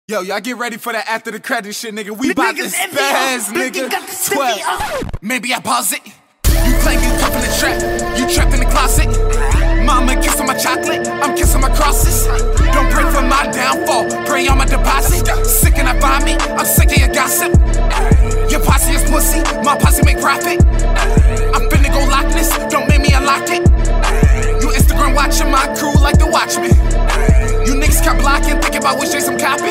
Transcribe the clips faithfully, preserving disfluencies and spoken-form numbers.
Yo, y'all get ready for that after the credit shit, nigga. We bout to spaz, nigga. twelve. Maybe I pause it. You claim you come from the trap. You trapped in the closet. Mama kissing my chocolate. I'm kissing my crosses. Don't pray for my downfall. Pray on my deposit. Sick and I vomit. I'm sick of your gossip. Your posse is pussy. My posse make profit. I'm finna go lock this. Don't make me unlock it. You Instagram watching my crew like the Watchmen. You niggas kept blocking, thinking about which Jason copy.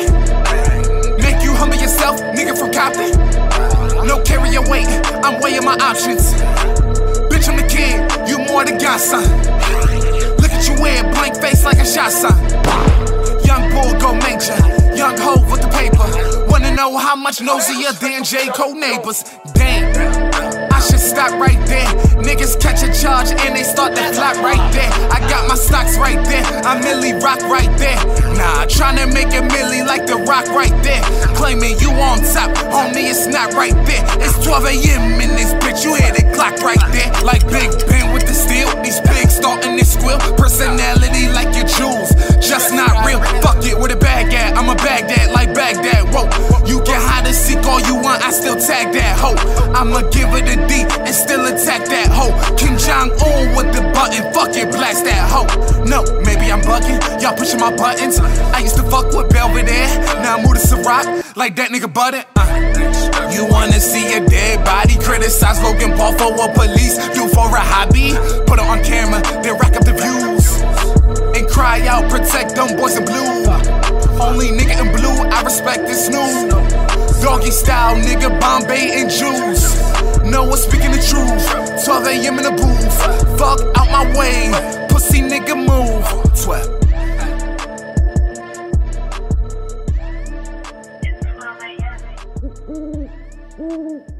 Make you humble yourself, nigga, from copy. No carry your weight, I'm weighing my options. Bitch, I'm the king, you more the godson. Look at you weird, blank face like a shot sign. Young bull go major, young hoe with the paper. Wanna know how much nosier than J. Cole neighbors? Damn, I should stop right there. Niggas catch a charge and they start to flop right there. I got my stocks right there, I Millie rock right there. Nah, tryna make a Millie like the Rock right there. Claiming you on top, homie, it's not right there. It's twelve A M in this bitch, you hear the clock right there. Like Big Ben with the steel, these pigs starting to squeal. Personality like your jewels, just not real. Fuck it, where the bag at? I'm a Baghdad like Baghdad, whoa. You can hide and seek all you want, I still tag that hoe. I'ma give it a D and still attack that hoe. Kim Jong-un with the button, fuck it, blast that hoe. No, maybe I'm bugging, y'all pushing my buttons. I used to fuck with Belvedere, now I moved to Ciroc, like that nigga Button. uh. You wanna see a dead body, criticize Logan Paul for what police do for a hobby. Put it on camera, then rack up the views and cry out, protect them boys in blue. Only nigga in blue, I respect this new doggy style, nigga, Bombay and Jews. No one speaking the truth, twelve A M in the booth. Fuck out my way, pussy nigga move. twelve. Mm-hmm.